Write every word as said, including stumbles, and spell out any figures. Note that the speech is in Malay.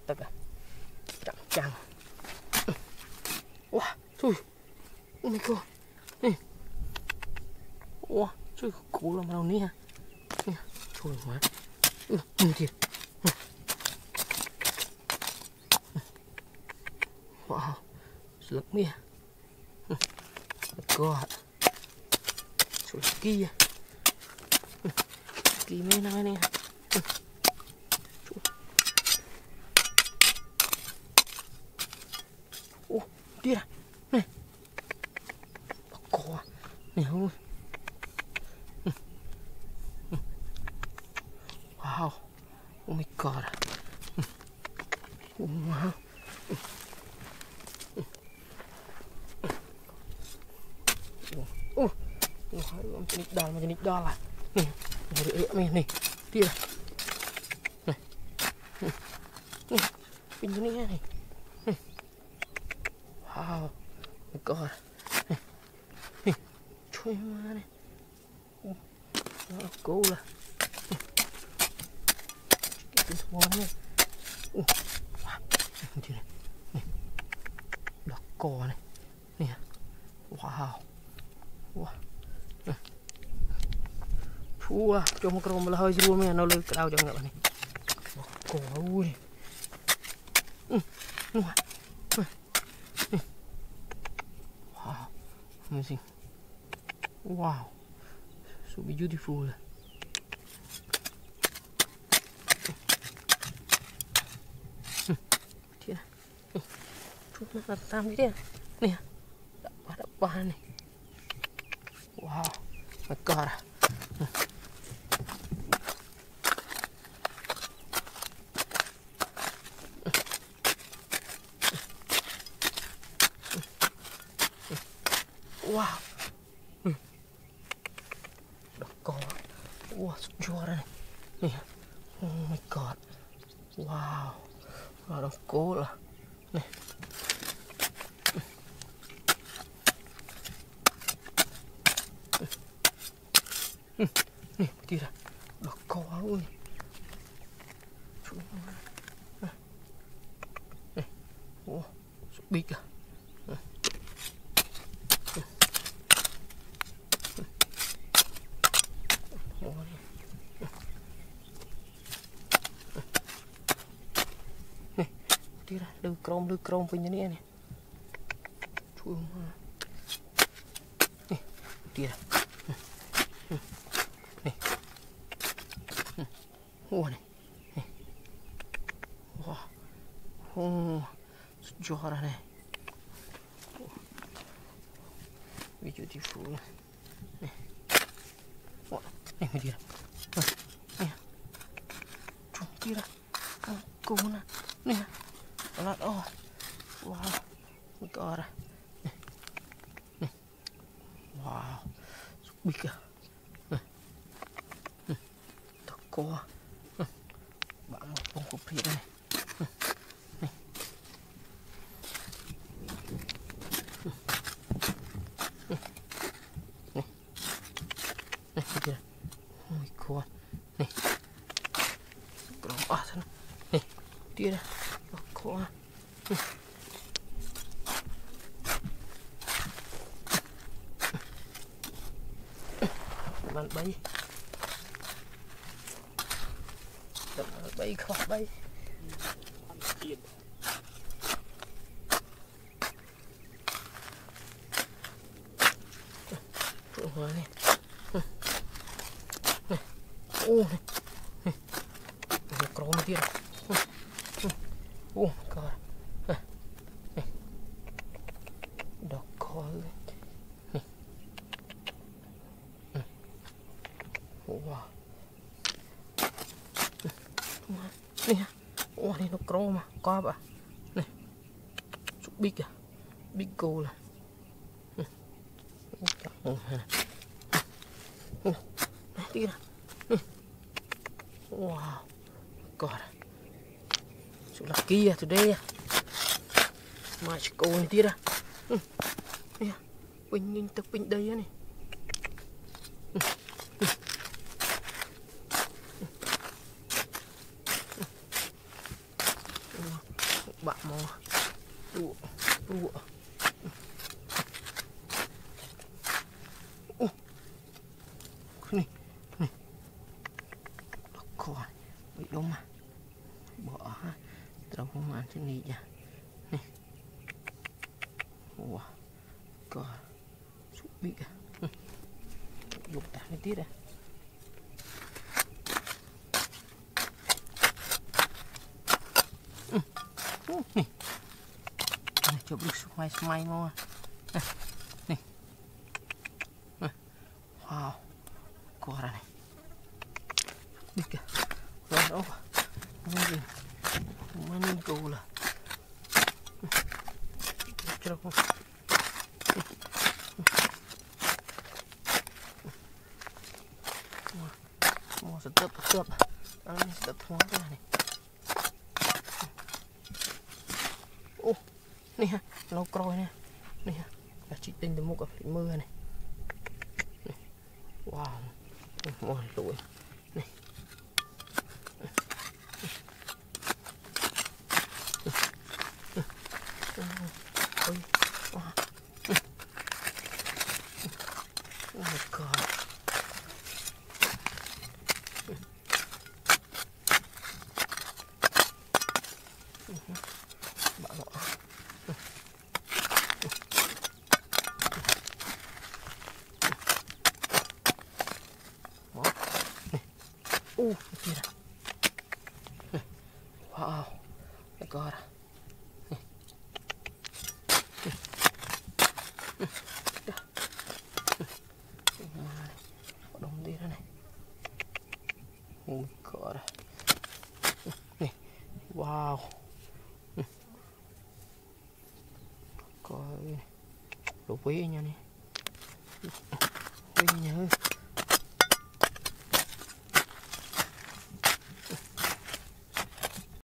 tức à chẳng chẳng wow trời oh my god nè wow trời cố làm đâu nè nè trời quá ừ nhiều thiệt wow lực mía god trời kia kia mấy nói nè ô đi ra này có này không wow oh my god wow oh macam ni dah macam ni dah lah ni dari ni ni dia ni ni pintu ni ni wow my god ni ni cuy mana ni oh go lah itu semua ni oh wah dia ni dah go ni ni wow wah Wah, cuma kerong belah hari sebelum ni, nak lagi kerau jangan apa ni. Kau ni, hmm, wah, wow, amazing, wow, so beautiful. Dia, cuma tam dia, ni, dapat dapat ni, wow, my god. Wow, hmm. Dah kau, wah juara ni, oh my god, wow, dah kau lah, ni, hmm, ni tidak, dah kau ni, cuma, ni, wah, big lah. Dia dah lu krom lu krom punya ni ni. Cuma ni dia. Ni. Wah ni. Wah. Oh. Juara ni. Beautiful. Ni. Wah, ni dia. Ni. Cuma dia. Aku mana? Ni. Alat oh, wow, my god, nih, nih, wow, big ah, nih, nih, toko, nih, bang pungkup dia nih, nih, nih, nih, nih, dia, oh my god, nih, belum ah sana, nih, dia dah. Kau ah, teman bayi, teman bayi kau bayi. Oh ni, oh ni, ni krom dia. Oh god. Eh. Eh. Dah kol. Ni. Hmm. Wah. Ni. Wah ni nó chrome à, có apa? Ni. Big à. Big goal à. Oh. Oh. Đi ra. Wow. God. So lucky ya today ya. Match goal ni tira. Hmm. Ya. Pin ter pin đây ni. Hmm. Hmm. mau dua dua oh nih nih con bị đúng mà bỏ trâu không ăn trên này nha này wow con sụp bị à dục tả lên tiết à nè này chụp được xoay xoay mau nè nè wow qua ra này đi kìa rồi đâu mana ni mana ni kau lah cara aku mau sedap sedap ini sedap semua ni oh ni ha lau kroi ni ni ha là chị tinh từ một gặp mưa này wow ngon lụi này ôi wow oh my god bạn nọ uh kia nè wow my god đông đi ra này oh my god nè wow coi đồ quý nha nè quý nha